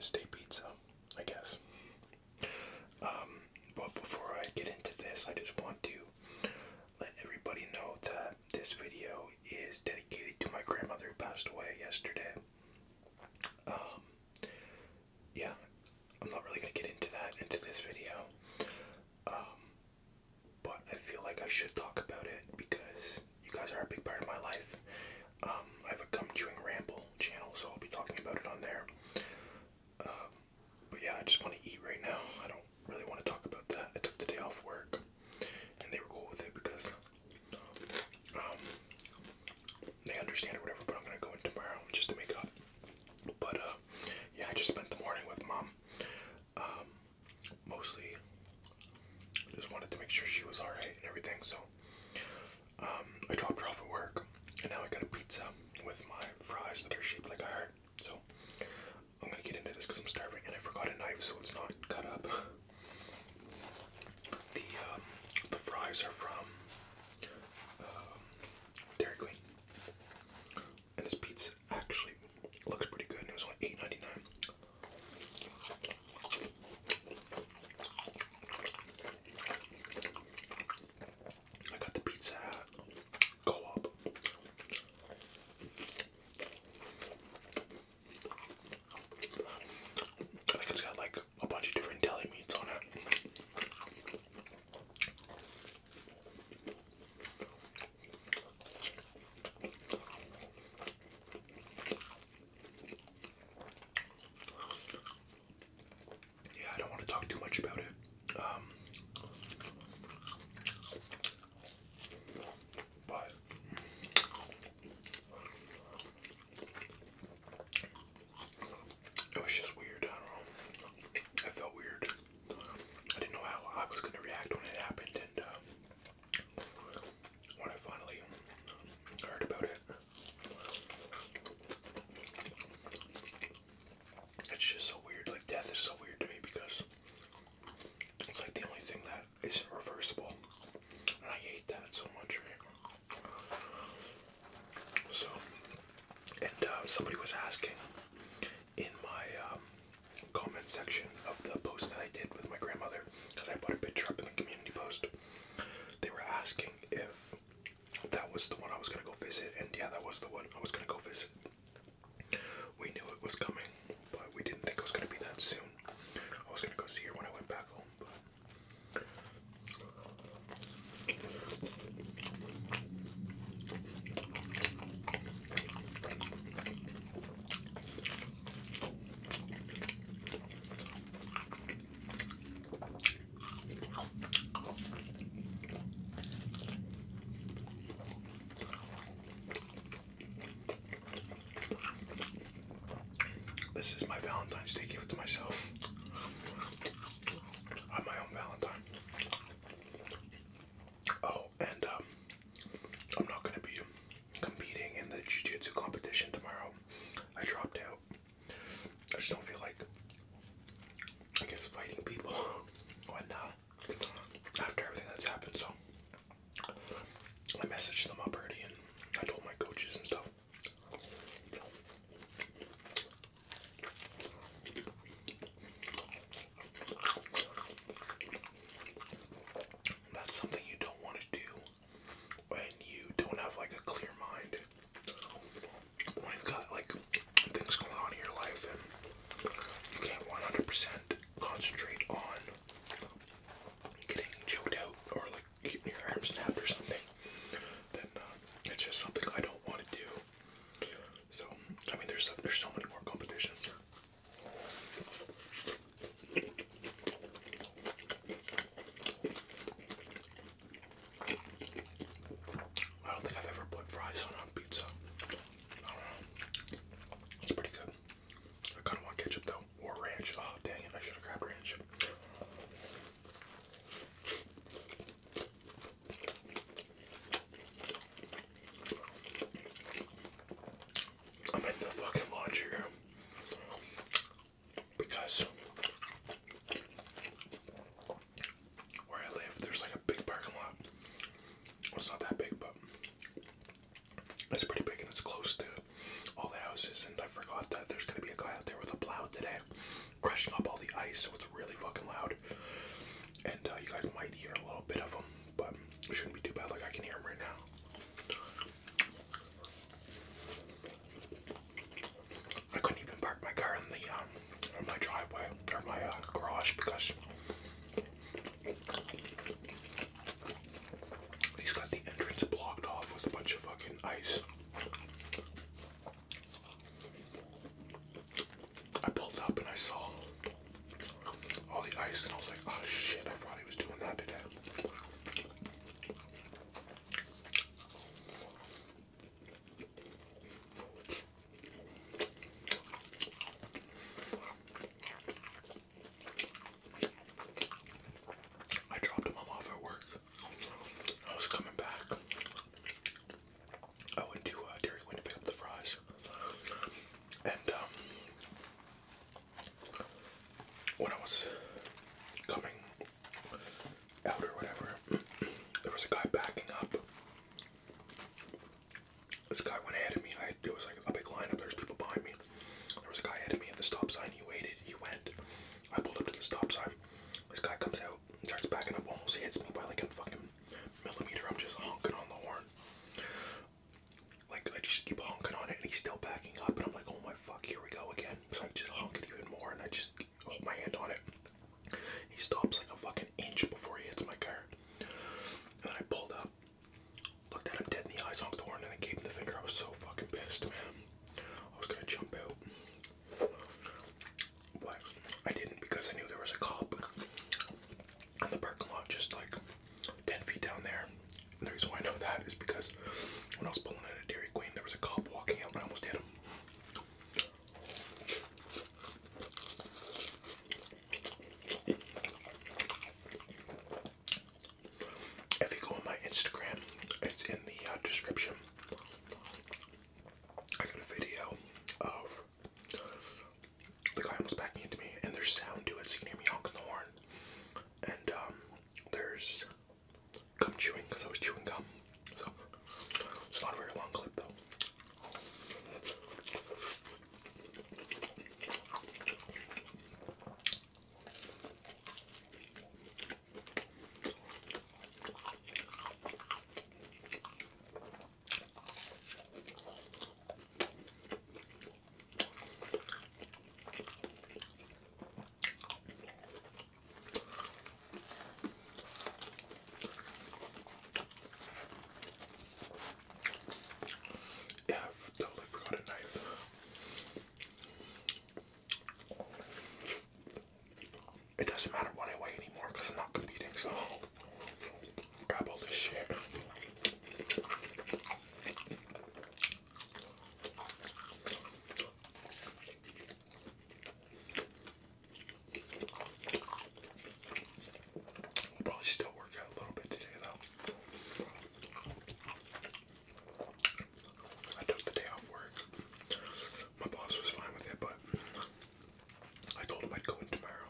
stay pizza, I guess. But before I get into this, I just want to let everybody know that this video is dedicated to my grandmother who passed away yesterday. Yeah, I'm not really going to get into this video. But I feel like I should talk about it because you guys are a big part of my life. I have a gum chewing ramble channel, so I'll be talking about it on there. But yeah, I just want to eat right now. I don't really want to talk about that. I took the day off work, and they were cool with it because they understand or whatever. But I'm gonna go in tomorrow just to make up. But yeah, I just spent the morning with Mom. Mostly, just wanted to make sure she was alright and everything. So I dropped her off at work, and now I got a pizza with my fries that are shaped like a heart. So I'm gonna get into this because I'm starving, and I forgot a knife, so it's not cut up. The fries are from Dairy Queen, and this pizza actually looks pretty good. And it was only $8.99. I got the pizza at Co-op. I think it's got like a bunch of different deli meats on it. Yeah, I don't want to talk too much about it. But it was just weird. I don't know. I felt weird. I didn't know how I was going to react when it happened, and when I finally heard about it, it's just so weird. Like, death is so weird to me because it's like the only thing that isn't reversible, and I hate that so much, right? So, and somebody was asking in my comment section of the post that I did with my grandmother, because I put a picture up in the community post. They were asking if that was the one I was going to go visit, and yeah, that was the one I was going to go visit. We knew it was coming, but we didn't think it was going to be that soon. I was going to go see her when I went back home, but this is my Valentine's Day gift to myself. I'm my own Valentine. Oh, and I'm not going to be competing in the jiu-jitsu competition tomorrow. I dropped out. I just don't feel like, I guess, fighting people when after everything that's happened. So I messaged them up already, and I told my coaches and stuff. That's something you don't want to do when you don't have like a clear mind. When you've got like things going on in your life and you can't 100% concentrate on getting choked out or like getting your arm snapped or something, then ice, so it's really fucking loud. And you guys might hear a little bit of them, but it shouldn't be too bad. Like I can hear them right now. I couldn't even park my car in my driveway or my garage because he's got the entrance blocked off with a bunch of fucking ice. I pulled up and I saw all the ice and I was like, oh shit, I thought he was doing that today. I dropped him off at work. I was coming back. I went to Dairy Queen to pick up the fries. And when I was coming out or whatever, there was a guy backing up. This guy went ahead of me. It was like a big lineup. There's people behind me. There was a guy ahead of me at the stop sign. He waited. He went. I pulled up to the stop sign. This guy comes out, starts backing up, almost hits me by like a fucking millimeter. I'm just honking on the horn. Like I just keep honking on it, and he's still backing up, and I'm like, oh my fuck, here we go again. So I just honk it even more, and I just hold my hand on it. He stops like a fucking inch before he hits my car. And then I pulled up, looked at him dead in the eyes, honked the horn, and then gave him the finger. I was so fucking pissed, man. I was gonna jump out. But I didn't because I knew there was a cop in the parking lot just like 10 feet down there. And the reason why I know that is because when I was pulling out of Dairy Queen, there was a cop walking out and I almost hit him. If you go on my Instagram, it's in the description. I got a video of the guy almost backing into me, and there's sound to it, so you can hear me honking the horn. And there's gum chewing because I was chewing gum. So it's not a very long clip though. Yeah, I've totally forgot a knife. It doesn't matter what I weigh anymore because I'm not competing, so grab all this shit. We'll probably still work out a little bit today though. I took the day off work. My boss was fine with it, but I told him I'd go in tomorrow.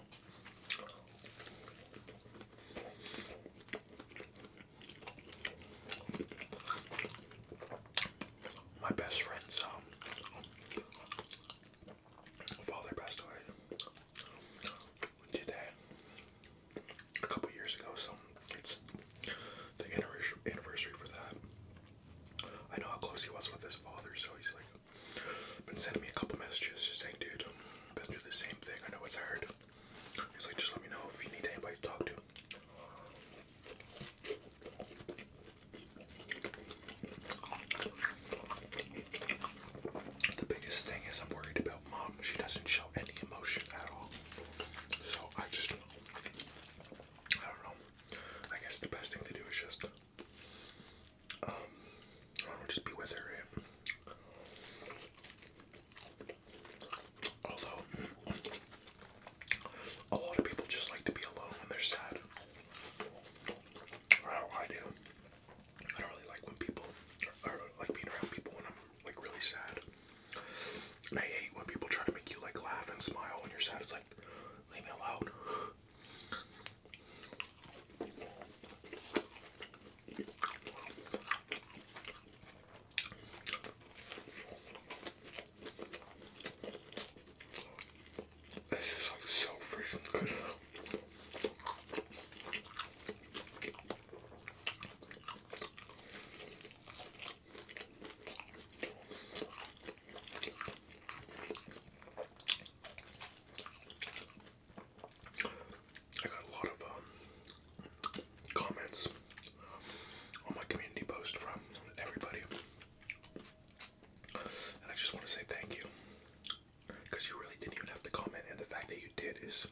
that you did is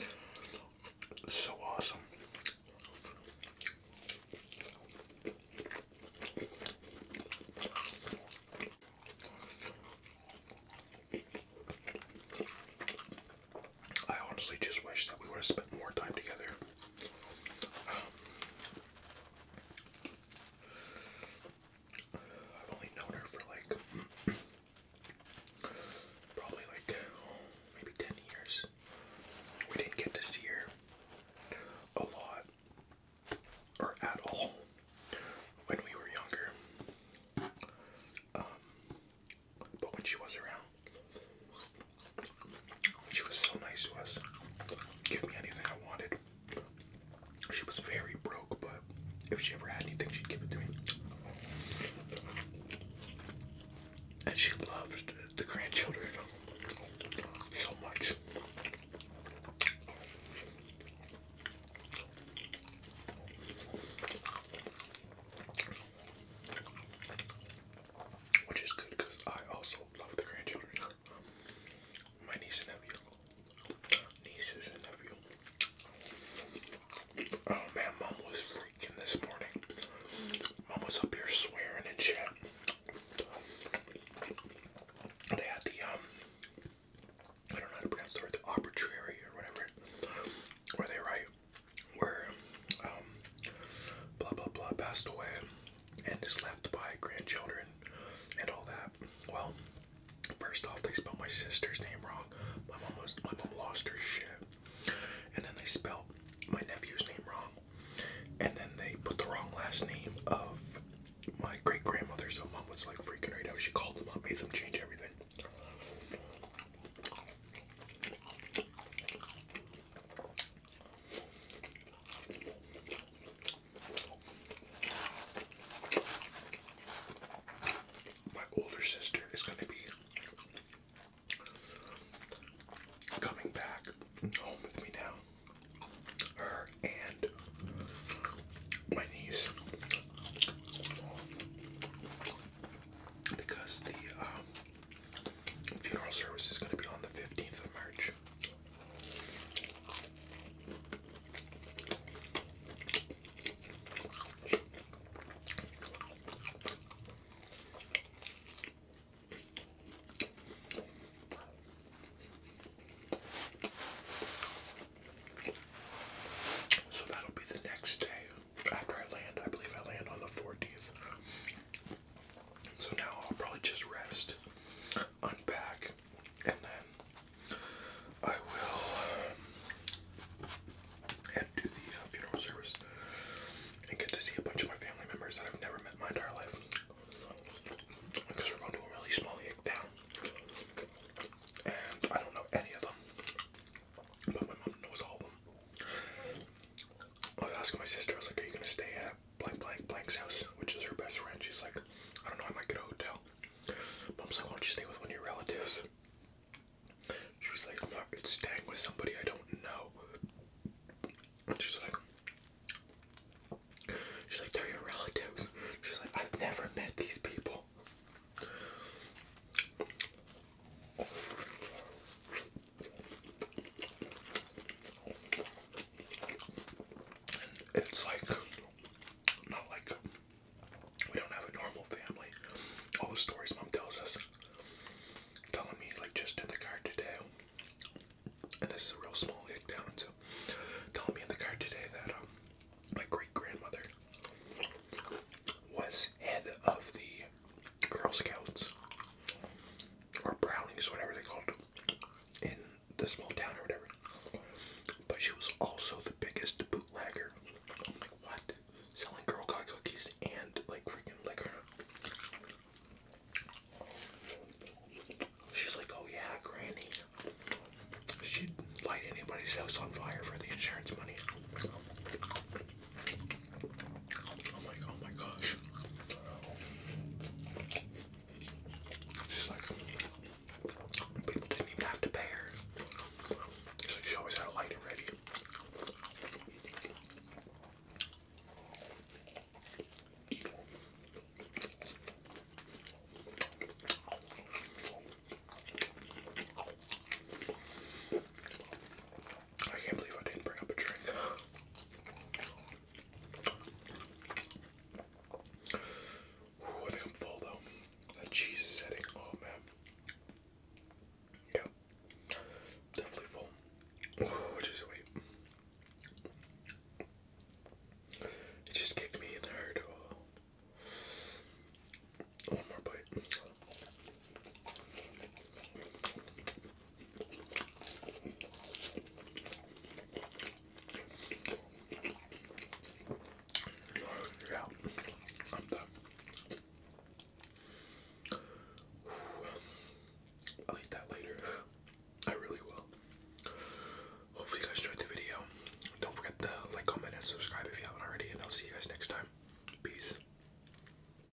so awesome. I honestly just wish that we would have spent more time together. I've only known her for like probably like maybe 10 years. We didn't get to see her a lot or at all when we were younger. But when she was around, she was so nice to us. Give me anything I wanted. She was very broke, but if she ever had anything, she'd give it to me. And she loved the grandchildren so much. Which is good because I also love the grandchildren. My niece and nephew. Nieces and nephew. Oh man, Mom was freaking this morning. Mom was up here swearing and shit. They had the, I don't know how to pronounce the word, the arbitrary or whatever, where they write, where, blah, blah, blah, passed away and is left by grandchildren and all that. Well, first off, they spelled my sister's name wrong. My mom lost her shit. And then they spelled my nephew's name wrong. And then they put the wrong last name of my great-grandmother, so Mom was like freaking right out. She called them up, made them change everything. My older sister is going to be coming back home with me now. Her and my niece. Because the funeral service is going to be on the 15th of March. So that'll be the next day after I land. I believe I land on the 14th. So now I'll probably just rest, unpack, and then I will head to the funeral service and get to see a bunch of my family members that I've never met in my entire life. Because we're going to a really small hick town. And I don't know any of them. But my mom knows all of them. I was asking my sister, I was like, are you going to stay at blank's house, which is her best friend? She's like, I don't know, I might get a hotel. Mom's like, why don't you stay with one of your relatives? She was like, I'm not staying with somebody I don't know. And she's like, they're your relatives. She's like, I've never met these people. And it's like, not like we don't have a normal family. All the stories Mom tells us, telling me like just in the car today, and this is a real small hick town, so telling me in the car today that my great-grandmother was head of the Girl Scouts, or Brownies, whatever they called them, in the small town or whatever. But she was also the biggest bootlegger. I'm like, what? Selling Girl Scout cookies and like freaking liquor. She's like, oh yeah, Granny. She'd light anybody's house on fire for the insurance money.